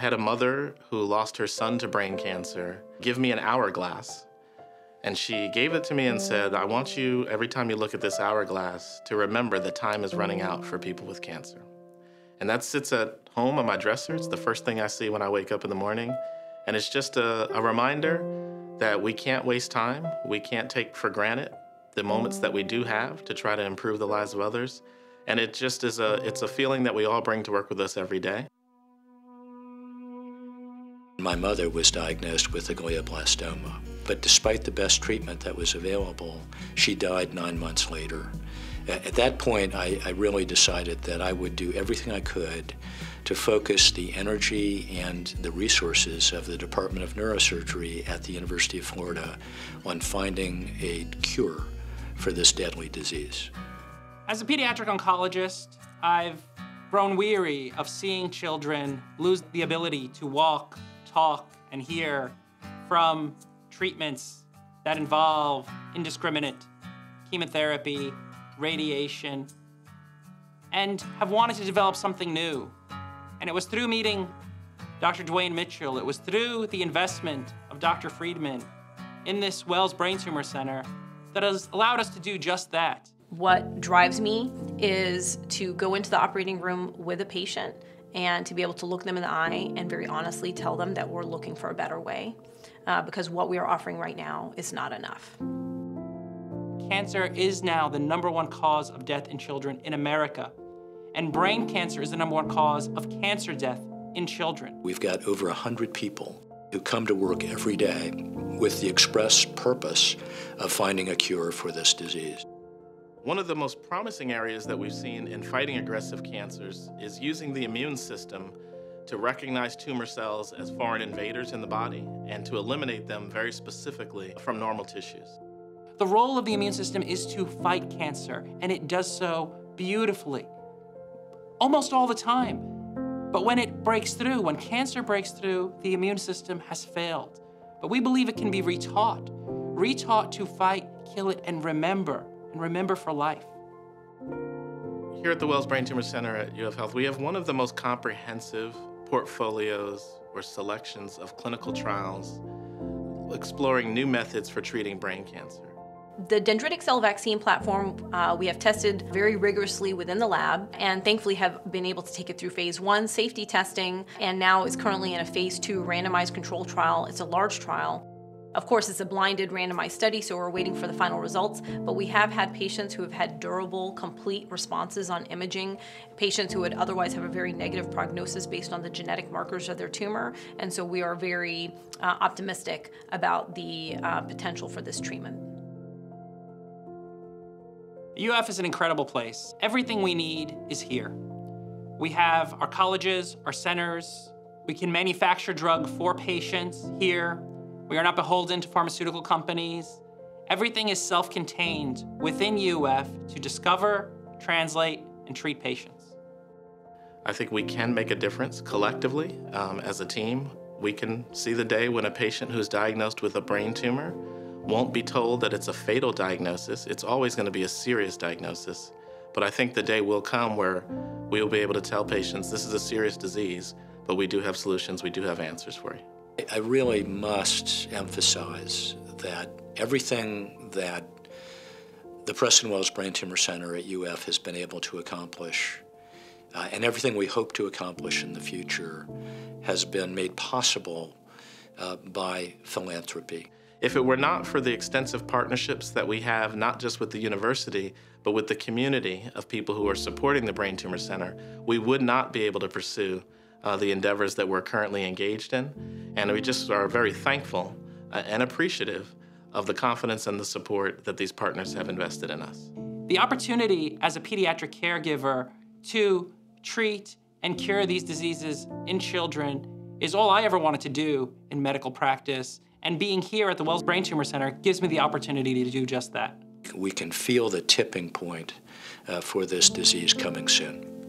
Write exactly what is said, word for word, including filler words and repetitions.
had a mother who lost her son to brain cancer give me an hourglass. And she gave it to me and said, I want you, every time you look at this hourglass, to remember that time is running out for people with cancer. And that sits at home on my dresser. It's the first thing I see when I wake up in the morning. And it's just a, a reminder that we can't waste time. We can't take for granted the moments that we do have to try to improve the lives of others. And it just is a, it's a feeling that we all bring to work with us every day. My mother was diagnosed with a glioblastoma, but despite the best treatment that was available, she died nine months later. At that point, I, I really decided that I would do everything I could to focus the energy and the resources of the Department of Neurosurgery at the University of Florida on finding a cure for this deadly disease. As a pediatric oncologist, I've grown weary of seeing children lose the ability to walk, talk, and hear from treatments that involve indiscriminate chemotherapy, radiation, and have wanted to develop something new. And it was through meeting Doctor Dwayne Mitchell, it was through the investment of Doctor Friedman in this Wells Brain Tumor Center that has allowed us to do just that. What drives me is to go into the operating room with a patient and to be able to look them in the eye and very honestly tell them that we're looking for a better way, uh, because what we are offering right now is not enough. Cancer is now the number one cause of death in children in America, and brain cancer is the number one cause of cancer death in children. We've got over one hundred people who come to work every day with the express purpose of finding a cure for this disease. One of the most promising areas that we've seen in fighting aggressive cancers is using the immune system to recognize tumor cells as foreign invaders in the body and to eliminate them very specifically from normal tissues. The role of the immune system is to fight cancer, and it does so beautifully, almost all the time. But when it breaks through, when cancer breaks through, the immune system has failed. But we believe it can be retaught, retaught to fight, kill it, and remember. And remember for life. Here at the Wells Brain Tumor Center at U F Health, we have one of the most comprehensive portfolios or selections of clinical trials exploring new methods for treating brain cancer. The dendritic cell vaccine platform uh, we have tested very rigorously within the lab and thankfully have been able to take it through phase one safety testing and now is currently in a phase two randomized control trial. It's a large trial. Of course, it's a blinded randomized study, so we're waiting for the final results, but we have had patients who have had durable, complete responses on imaging, patients who would otherwise have a very negative prognosis based on the genetic markers of their tumor, and so we are very uh, optimistic about the uh, potential for this treatment. U F is an incredible place. Everything we need is here. We have our colleges, our centers, we can manufacture drug for patients here. We are not beholden to pharmaceutical companies. Everything is self-contained within U F to discover, translate, and treat patients. I think we can make a difference collectively um, as a team. We can see the day when a patient who's diagnosed with a brain tumor won't be told that it's a fatal diagnosis. It's always going to be a serious diagnosis. But I think the day will come where we will be able to tell patients this is a serious disease, but we do have solutions, we do have answers for you. I really must emphasize that everything that the Preston Wells Brain Tumor Center at U F has been able to accomplish, uh, and everything we hope to accomplish in the future, has been made possible uh, by philanthropy. If it were not for the extensive partnerships that we have, not just with the university, but with the community of people who are supporting the Brain Tumor Center, we would not be able to pursue Uh, the endeavors that we're currently engaged in. And we just are very thankful uh, and appreciative of the confidence and the support that these partners have invested in us. The opportunity as a pediatric caregiver to treat and cure these diseases in children is all I ever wanted to do in medical practice. And being here at the Wells Brain Tumor Center gives me the opportunity to do just that. We can feel the tipping point uh, for this disease coming soon.